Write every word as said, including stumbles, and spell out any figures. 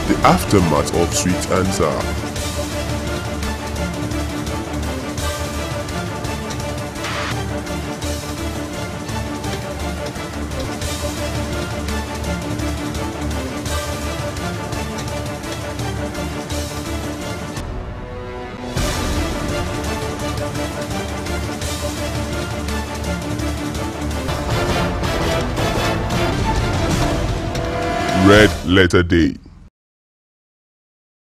The aftermath of Sweet and Sour. Red Letter Day.